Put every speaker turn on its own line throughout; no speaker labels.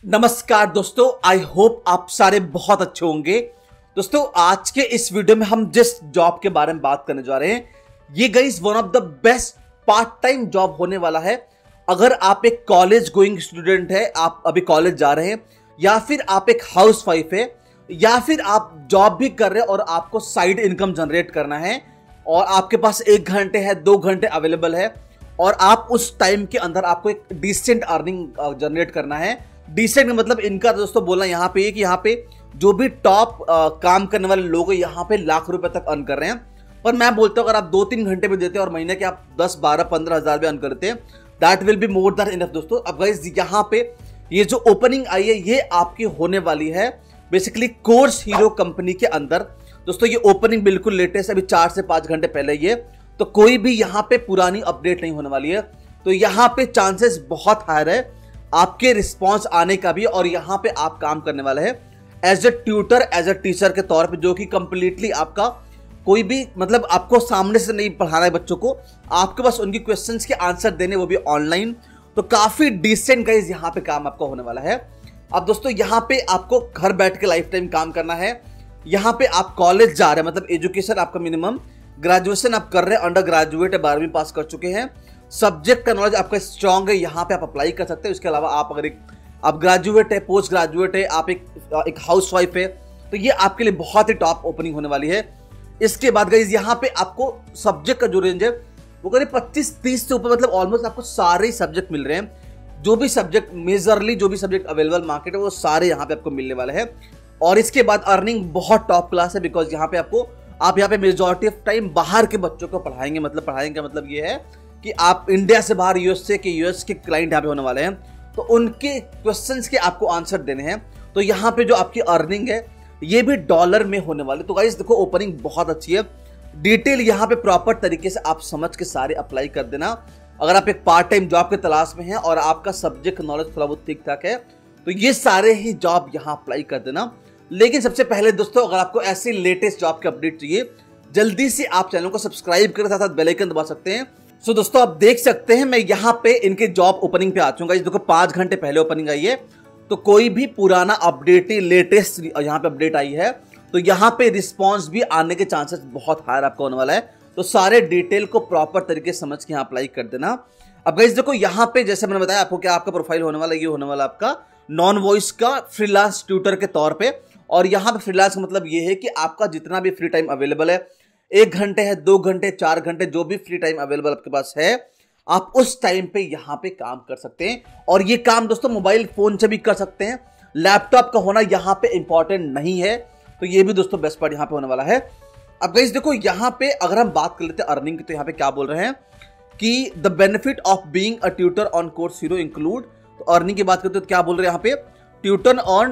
नमस्कार दोस्तों, I hope आप सारे बहुत अच्छे होंगे। दोस्तों आज के इस वीडियो में हम जिस जॉब के बारे में बात करने जा रहे हैं, ये guys one of the best part time job होने वाला है। अगर आप एक कॉलेज गोइंग स्टूडेंट है, आप अभी कॉलेज जा रहे हैं, या फिर आप एक हाउस वाइफ है, या फिर आप जॉब भी कर रहे हैं और आपको साइड इनकम जनरेट करना है और आपके पास 1 घंटे है, 2 घंटे अवेलेबल है और आप उस टाइम के अंदर आपको एक डिसेंट अर्निंग जनरेट करना है। डिसेंट मतलब इनका दोस्तों बोलना यहाँ पे है कि यहाँ पे जो भी टॉप काम करने वाले लोग हैं यहाँ पे लाख रुपए तक अर्न कर रहे हैं। पर मैं बोलता हूँ अगर आप 2-3 घंटे भी देते हैं और महीने के आप 10, 12, 15 हज़ार भी अर्न करते हैं, that will be more than enough. दोस्तों अब गाइस यहाँ पे ये जो ओपनिंग आई है ये आपकी होने वाली है बेसिकली कोर्स हीरो कंपनी के अंदर। दोस्तों ये ओपनिंग बिल्कुल लेटेस्ट, अभी 4 से 5 घंटे पहले ये, तो कोई भी यहाँ पे पुरानी अपडेट नहीं होने वाली है। तो यहाँ पे चांसेस बहुत हायर है आपके रिस्पॉन्स आने का भी, और यहाँ पे आप काम करने वाले हैं as a tutor, as a teacher के तौर पे, जो कि कंप्लीटली आपका कोई भी मतलब आपको सामने से नहीं पढ़ाना है बच्चों को, आपके पास उनकी क्वेश्चंस के आंसर देने, वो भी ऑनलाइन। तो काफी डिसेंट गाइस यहाँ पे काम आपका होने वाला है। अब दोस्तों यहाँ पे आपको घर बैठ के लाइफ टाइम काम करना है। यहाँ पे आप कॉलेज जा रहे हैं, मतलब एजुकेशन आपका मिनिमम ग्रेजुएशन आप कर रहे हैं, अंडर ग्रेजुएट है, 12वीं पास कर चुके हैं, सब्जेक्ट का नॉलेज आपका स्ट्रांग है, यहाँ पे आप अप्लाई कर सकते हैं। इसके अलावा आप अगर आप ग्रेजुएट है, पोस्ट ग्रेजुएट है, आप एक हाउस वाइफ है, तो ये आपके लिए बहुत ही टॉप ओपनिंग होने वाली है। इसके बाद गाइस यहाँ पे आपको सब्जेक्ट का जो रेंज है वो करीब 25-30 से ऊपर, मतलब ऑलमोस्ट आपको सारे सब्जेक्ट मिल रहे हैं। जो भी सब्जेक्ट मेजरली जो भी सब्जेक्ट अवेलेबल मार्केट है वो सारे यहाँ पे आपको मिलने वाले हैं। और इसके बाद अर्निंग बहुत टॉप क्लास है, बिकॉज यहाँ पे आप यहाँ पे मेजॉरिटी ऑफ टाइम बाहर के बच्चों को पढ़ाएंगे। मतलब पढ़ाएंगे मतलब ये है कि आप इंडिया से बाहर यूएस के क्लाइंट यहाँ पे होने वाले हैं, तो उनके क्वेश्चंस के आपको आंसर देने हैं। तो यहाँ पे जो आपकी अर्निंग है ये भी डॉलर में होने वाले। तो गाइस देखो ओपनिंग बहुत अच्छी है, डिटेल यहाँ पे प्रॉपर तरीके से आप समझ के सारे अप्लाई कर देना। अगर आप एक पार्ट टाइम जॉब के तलाश में हैं और आपका सब्जेक्ट नॉलेज थोड़ा बहुत ठीक ठाक है, तो ये सारे ही जॉब यहाँ अप्लाई कर देना। लेकिन सबसे पहले दोस्तों अगर आपको ऐसी लेटेस्ट जॉब की अपडेट चाहिए, जल्दी से आप चैनल को सब्सक्राइब करें, साथ साथ बेल आइकन दबा सकते हैं। सो दोस्तों आप देख सकते हैं मैं यहाँ पे इनके जॉब ओपनिंग पे आ चुका हूँ। देखो 5 घंटे पहले ओपनिंग आई है, तो कोई भी पुराना अपडेट नहीं, लेटेस्ट यहाँ पे अपडेट आई है। तो यहाँ पे रिस्पॉन्स भी आने के चांसेस बहुत हायर आपका होने वाला है। तो सारे डिटेल को प्रॉपर तरीके से समझ के यहाँ अप्लाई कर देना। अब गाइस देखो यहाँ पे जैसे मैंने बताया आपको क्या आपका प्रोफाइल होने वाला है, ये होने वाला आपका नॉन वॉइस का फ्रीलांस ट्यूटर के तौर पे। और यहाँ पे फ्रीलांस का मतलब ये है कि आपका जितना भी फ्री टाइम अवेलेबल है, 1 घंटे है, 2 घंटे, 4 घंटे, जो भी फ्री टाइम अवेलेबल आपके पास है, आप उस टाइम पे यहाँ पे काम कर सकते हैं। और ये काम दोस्तों मोबाइल फोन से भी कर सकते हैं, लैपटॉप का होना यहाँ पे इंपॉर्टेंट नहीं है। तो ये भी दोस्तों बेस्ट पार्ट यहाँ पे होने वाला है। अब गाइस देखो यहाँ पे अगर हम बात कर लेते हैं अर्निंग की, तो यहाँ पे क्या बोल रहे हैं कि the benefit of being a tutor on Course Hero include. तो अर्निंग की बात करते हैं तो क्या बोल रहे हैं यहाँ पे, tutor on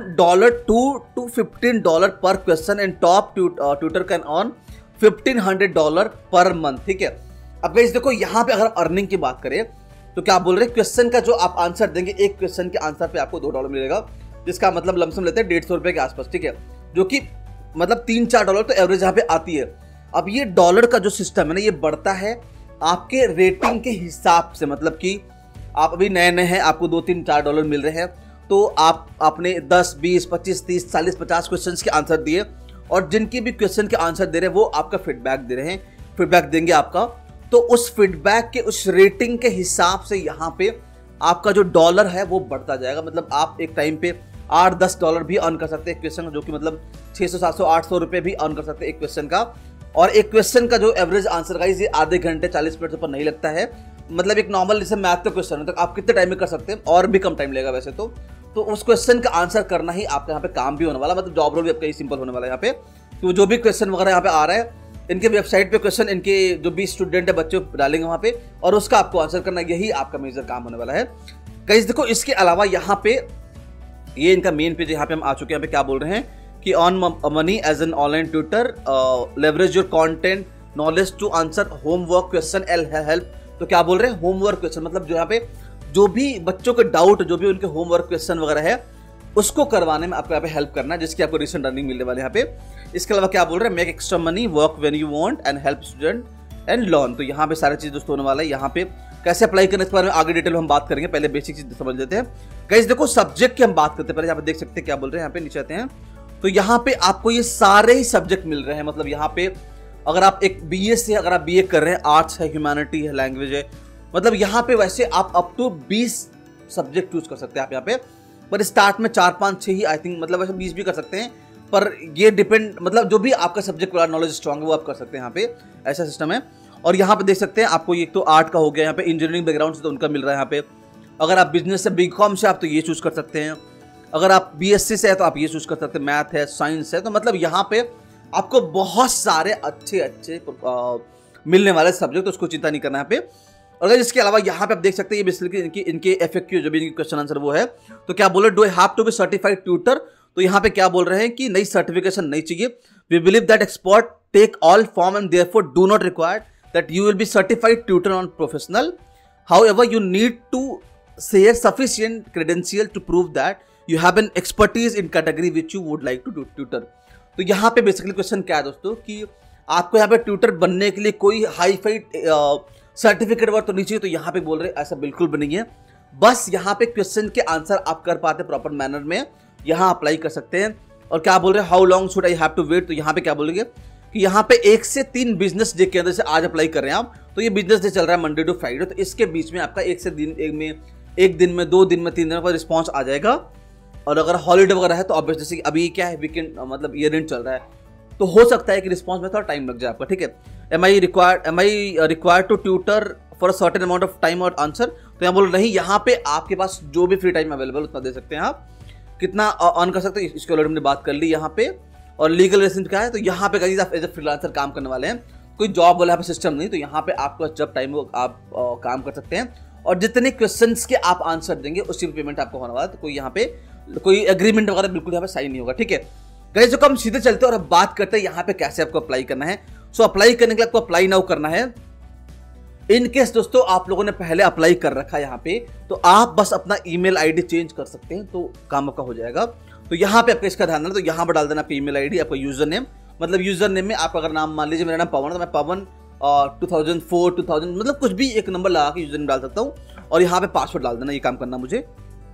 $2 to $15 per question and top tutor can on $1,500 per month. ठीक है। अब गाइस देखो यहाँ पे अगर अर्निंग की बात करें तो क्या बोल रहे हैं, क्वेश्चन का जो आप आंसर देंगे, एक क्वेश्चन के आंसर पे आपको $2 मिलेगा, जिसका मतलब लमसम लेते हैं 150 रुपए के आसपास। ठीक है, जो कि मतलब $3-4 तो एवरेज यहाँ पे आती है। अब ये डॉलर का जो सिस्टम है ना, ये बढ़ता है आपके रेटिंग के हिसाब से। मतलब कि आप अभी नए नए हैं, आपको $2-3-4 मिल रहे हैं, तो आपने 10, 20, 25, 30, 40, 50 क्वेश्चंस के आंसर दिए, और जिनकी भी क्वेश्चन के आंसर दे रहे हैं वो आपका फीडबैक दे रहे हैं, फीडबैक देंगे आपका। तो उस फीडबैक के उस रेटिंग के हिसाब से यहाँ पे आपका जो डॉलर है वो बढ़ता जाएगा। मतलब आप एक टाइम पे $8-10 भी अर्न कर सकते हैं एक क्वेश्चन, जो कि मतलब 600, 700, 800 रुपए भी अर्न कर सकते हैं एक क्वेश्चन का। और एक क्वेश्चन का जो एवरेज आंसर गाइस ये आधे घंटे 40 मिनट से ऊपर नहीं लगता है। मतलब एक नॉर्मल जैसे मैथ का क्वेश्चन है तो आप कितने टाइम में कर सकते हैं, और भी कम टाइम लेगा वैसे तो उस क्वेश्चन का आंसर करना ही आपका यहाँ पे काम भी होने वाला। मतलब जॉब रोल भी आपका सिंपल होने वाला है यहाँ पे। तो जो भी क्वेश्चन वगैरह यहाँ पे आ रहा है, इनके वेबसाइट पे क्वेश्चन इनके जो भी स्टूडेंट है बच्चे डालेंगे वहाँ पे, और उसका आपको आंसर करना, यही आपका मेजर काम होने वाला है। गाइस देखो इसके अलावा यहाँ पे ये इनका मेन पेज यहाँ पे हम आ चुके हैं। यहाँ पे क्या बोल रहे हैं कि on money as an online tutor, leverage your content knowledge to answer homework question and help. तो क्या बोल रहे हैं, होमवर्क क्वेश्चन मतलब जो यहाँ पे जो भी बच्चों के डाउट, जो भी उनके होमवर्क क्वेश्चन वगैरह है, उसको करवाने में आपको यहाँ पे हेल्प करना है, जिसकी आपको रिसेंट अर्निंग मिलने वाले यहाँ पे। इसके अलावा क्या बोल रहे हैं, make extra money, work when you want and help student and learn. तो यहाँ पे सारी चीज दोस्तों होने वाला है। यहाँ पे कैसे अप्लाई करने के बारे में आगे डिटेल में हम बात करेंगे, पहले बेसिक चीज समझ लेते हैं। गाइस देखो सब्जेक्ट की हम बात करते हैं, पहले यहाँ पे देख सकते हैं क्या बोल रहे हैं, यहाँ पे नीचे आते हैं तो यहाँ पे आपको ये सारे ही सब्जेक्ट मिल रहे हैं। मतलब यहाँ पे अगर आप एक बीएस से अगर आप बीए कर रहे हैं, आर्ट्स है, ह्यूमैनिटी है, लैंग्वेज है, मतलब यहाँ पे वैसे आप अप टू 20 सब्जेक्ट चूज कर सकते हैं आप यहाँ पे। पर स्टार्ट में 4, 5, 6 ही आई थिंक, मतलब वैसे 20 भी कर सकते हैं, पर ये डिपेंड, मतलब जो भी आपका सब्जेक्ट वाला नॉलेज स्ट्रॉन्ग है वो आप कर सकते हैं यहाँ पे, ऐसा सिस्टम है। और यहाँ पे देख सकते हैं आपको एक तो आर्ट का हो गया, यहाँ पे इंजीनियरिंग बैकग्राउंड से तो उनका मिल रहा है यहाँ पे। अगर आप बिजनेस से बीकॉम से आप तो ये चूज कर सकते हैं, अगर आप बीएससी से है तो आप ये चूज कर सकते हैं, मैथ है, साइंस है, तो मतलब यहाँ पे आपको बहुत सारे अच्छे मिलने वाले सब्जेक्ट, तो उसको चिंता नहीं करना है यहाँ पे। अगर इसके अलावा यहाँ पे आप देख सकते हैं ये बेसिकली इनके एफएक्यू जो भी इनके क्वेश्चन आंसर वो है, तो क्या बोल रहे, do I have to be certified tutor, तो यहाँ पे क्या बोल रहे हैं कि नई सर्टिफिकेशन नहीं चाहिए। We believe that expert take all form and therefore do not required that you will be certified tutor on professional, however you need to share sufficient credential to prove that you have an expertise in category which you would like to do tutor. तो यहाँ पे basically question क्या है दोस्तों कि आपको यहाँ पे ट्यूटर बनने के लिए कोई हाई फाई सर्टिफिकेट वर्क तो नहीं चाहिए, तो यहाँ पे बोल रहे ऐसा बिल्कुल भी नहीं है। बस यहाँ पे क्वेश्चन के आंसर आप कर पाते प्रॉपर मैनर में, यहाँ अप्लाई कर सकते हैं। और क्या बोल रहे हैं, how long should I have to wait, तो यहाँ पे क्या बोलेंगे कि यहाँ पे 1 से 3 बिजनेस डे के अंदर से आज अप्लाई कर रहे हैं आप, तो ये बिजनेस डे चल रहा है मंडे टू फ्राइडे, तो इसके बीच में आपका एक दिन में 2 दिन में 3 दिन में रिस्पॉन्स आ जाएगा। और अगर हॉलीडे वगैरह है तो ऑब्वियसली जैसे अभी क्या है वीकेंड, मतलब ईयर एंड चल रहा है, तो हो सकता है कि रिस्पॉन्स में थोड़ा टाइम लग जाए आपका, ठीक है। Am I required to tutor for a certain amount of time और आंसर, तो यहाँ बोल नहीं, यहाँ पे आपके पास जो भी फ्री टाइम अवेलेबल उतना दे सकते हैं आप, कितना अर्न कर सकते हैं इसके ऑलरेडी हमने बात कर ली यहाँ पे। और लीगल रेजिडेंट क्या है, तो यहाँ पे गाइस आप एज ए फ्रीलांसर काम करने वाले हैं, कोई जॉब वाला यहाँ पे सिस्टम नहीं, तो यहाँ पे आपको जब टाइम हो आप काम कर सकते हैं। और जितने क्वेश्चंस के आप आंसर देंगे उसकी पेमेंट आपको होने वाला है, तो कोई यहाँ पे कोई एग्रीमेंट वगैरह बिल्कुल यहाँ पे साइन नहीं होगा, ठीक है। गाइस जो हम सीधे चलते हैं और अब बात करते हैं यहाँ पे कैसे आपको अप्लाई करना है। सो अप्लाई करने के लिए आपको अप्लाई नाउ करना है। इन केस दोस्तों आप लोगों ने पहले अप्लाई कर रखा है यहाँ पे, तो आप बस अपना ईमेल आईडी चेंज कर सकते हैं, तो काम आपका हो जाएगा। तो यहाँ पे आपका इसका ध्यान रखना, तो यहाँ पर डाल देना आपका ईमेल आईडी, आपका यूजर नेम, मतलब यूजर नेम में आप अगर नाम मान लीजिए मेरा नाम पवन, तो मैं पवन 2004 2000 मतलब कुछ भी एक नंबर लगा के यूजर नेम डाल सकता हूँ, और यहाँ पे पासवर्ड डाल देना, ये काम करना मुझे।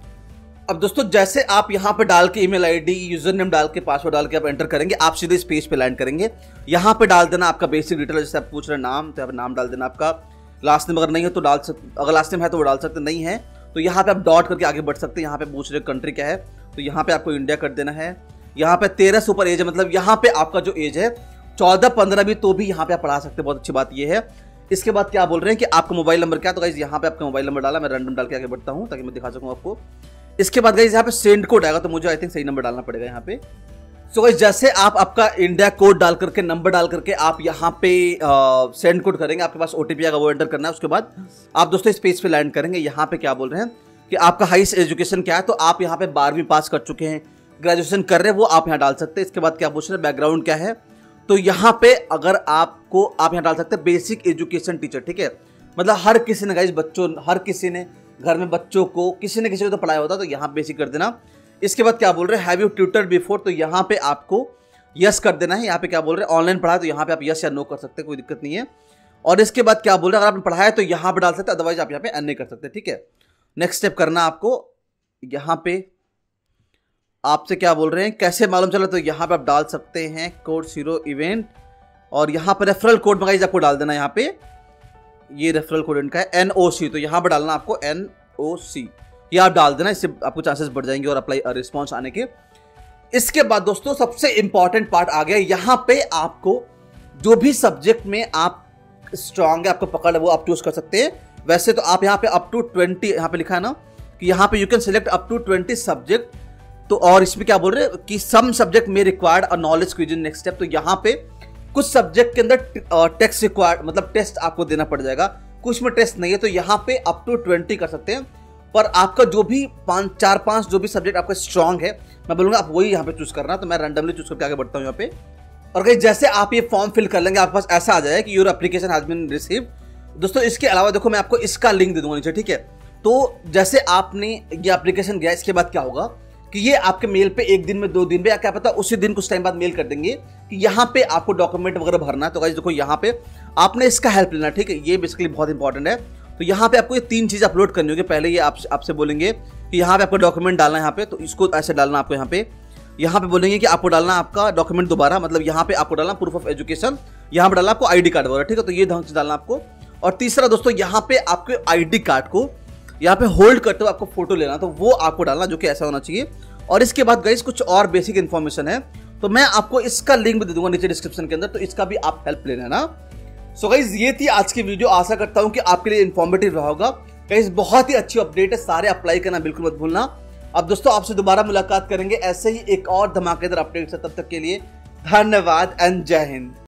अब दोस्तों जैसे आप यहाँ पे डाल के ईमेल आईडी, यूजर नेम डाल के, पासवर्ड डाल के आप एंटर करेंगे, आप सीधे इस पेज पे लैंड करेंगे। यहाँ पे डाल देना आपका बेसिक डिटेल, जैसे आप पूछ रहे हैं नाम, तो यहाँ पे नाम डाल देना आपका, लास्ट नेम अगर नहीं है तो डाल सकते, अगर लास्ट नेम है तो वो डाल सकते, नहीं है तो यहाँ पे आप डॉट करके आगे बढ़ सकते हैं। यहाँ पे पूछ रहे कंट्री क्या है, तो यहाँ पे आपको इंडिया कर देना है। यहाँ पे 13 से ऊपर एज है, मतलब यहाँ पे आपका जो एज है 14-15 भी, तो भी यहाँ पे आप पढ़ा सकते हैं, बहुत अच्छी बात ये है। इसके बाद क्या बोल रहे हैं कि आपका मोबाइल नंबर क्या है, तो गाइस यहाँ पे आपका मोबाइल नंबर डाला, मैं रैंडम डाल के आगे बढ़ता हूँ ताकि मैं दिखा सकूँ आपको। इसके बाद गाइस यहाँ पे सेंड कोड आएगा, तो मुझे आई थिंक सही नंबर डालना पड़ेगा यहाँ पे। सो गाइस जैसे आप आपका इंडिया कोड डाल करके, नंबर डाल करके आप यहाँ पे सेंड कोड करेंगे, आपके पास ओटीपी आएगा, वो एंटर करना है। उसके बाद आप दोस्तों इस पेज पे लैंड करेंगे। यहाँ पे क्या बोल रहे हैं कि आपका हाईएस्ट एजुकेशन क्या है, तो आप यहाँ पे 12वीं पास कर चुके हैं, ग्रेजुएशन कर रहे हैं, वो आप यहाँ डाल सकते हैं। इसके बाद क्या पूछ रहे हैं, बैकग्राउंड क्या है, तो यहाँ पे अगर आपको आप यहाँ डाल सकते हैं बेसिक एजुकेशन टीचर, ठीक है। मतलब हर किसी ने गाइस हर किसी ने घर में बच्चों को किसी न किसी को तो पढ़ाया होता, तो यहाँ बेसिक कर देना। इसके बाद क्या बोल रहे हैं, हैव यू ट्यूटर्ड बिफोर, तो यहाँ पे आपको यस कर देना है। यहाँ पे क्या बोल रहे हैं, ऑनलाइन पढ़ाया, तो यहाँ पे आप यस या नो कर सकते हैं, कोई दिक्कत नहीं है। और इसके बाद क्या बोल रहे हैं, अगर आपने पढ़ाया तो यहाँ पे डाल सकते हैं, अदरवाइज आप यहाँ पे एन कर सकते हैं, ठीक है। नेक्स्ट स्टेप करना आपको, यहाँ पे आपसे क्या बोल रहे हैं, कैसे मालूम चला, तो यहाँ पे आप डाल सकते हैं कोड 0 इवेंट, और यहाँ पे रेफरल कोड मंगाइज आपको डाल देना। यहाँ पे ये रेफरल कोड इनका है NOC, तो यहाँ पे डालना आपको NOC, ये आप डाल देना, इससे आपको चांसेस बढ़ जाएंगे और अप्लाई रिस्पॉन्स आने के। इसके बाद दोस्तों सबसे इंपॉर्टेंट पार्ट आ गया, यहाँ पे आपको जो भी सब्जेक्ट में आप स्ट्रांग है, आपको पकड़ है, वो आप चूज कर सकते हैं। वैसे तो आप यहाँ पे अप टू 20, यहाँ पे लिखा है ना कि यहाँ पे you can select up to 20 subject, तो और इसमें क्या बोल रहे हैं कि सम सब्जेक्ट में required a knowledge quiz in next step, तो यहाँ पे कुछ सब्जेक्ट के अंदर टेस्ट रिक्वायर्ड, मतलब टेस्ट आपको देना पड़ जाएगा, कुछ में टेस्ट नहीं है, तो यहाँ पे अप टू 20 कर सकते हैं। पर आपका जो भी 4-5 जो भी सब्जेक्ट आपका स्ट्रांग है, मैं बोलूंगा आप वही यहाँ पे चूज करना, तो मैं रैंडमली चूज करके आगे बढ़ता हूँ यहाँ पे। और गाइस जैसे आप ये फॉर्म फिल कर लेंगे, आपके पास ऐसा आ जाएगा कि your application has been received. दोस्तों इसके अलावा देखो मैं आपको इसका लिंक दे दूंगा नीचे, ठीक है। तो जैसे आपने ये एप्लीकेशन गया, इसके बाद क्या होगा कि ये आपके मेल पे 1 दिन में 2 दिन में, या क्या पता उसी दिन कुछ टाइम बाद मेल कर देंगे कि यहाँ पे आपको डॉक्यूमेंट वगैरह भरना है। तो गाइस देखो यहाँ पे आपने इसका हेल्प लेना, ठीक है, ये बेसिकली बहुत इंपॉर्टेंट है। तो यहाँ पे आपको ये 3 चीज़ अपलोड करनी होगी। पहले ये आपसे बोलेंगे कि यहाँ पे आपको डॉक्यूमेंट डालना है, यहाँ पे तो इसको ऐसे डालना आपको। यहाँ पे बोलेंगे कि आपको डालना आपका डॉक्यूमेंट दोबारा, मतलब यहाँ पे आपको डालना प्रूफ ऑफ एजुकेशन, यहाँ पे डालना आपको आईडी कार्ड वगैरह, ठीक है। तो ये ढंग से डालना आपको। और तीसरा दोस्तों, यहाँ पे आपके आईडी कार्ड को यहाँ पे होल्ड करते हुए आपको फोटो लेना, तो वो आपको डालना, जो कि ऐसा होना चाहिए। और इसके बाद गाइस कुछ और बेसिक इन्फॉर्मेशन है, तो मैं आपको इसका लिंक भी दे दूंगा नीचे डिस्क्रिप्शन के अंदर, तो इसका भी आप हेल्प लेना है ना। सो गाइस ये थी आज की वीडियो। आशा करता हूं कि आपके लिए इन्फॉर्मेटिव रहा होगा। गाइस बहुत ही अच्छी अपडेट है, सारे अप्लाई करना बिल्कुल मत भूलना। अब दोस्तों आपसे दोबारा मुलाकात करेंगे ऐसे ही एक और धमाकेदार अपडेट से, तब तक के लिए धन्यवाद एंड जय हिंद।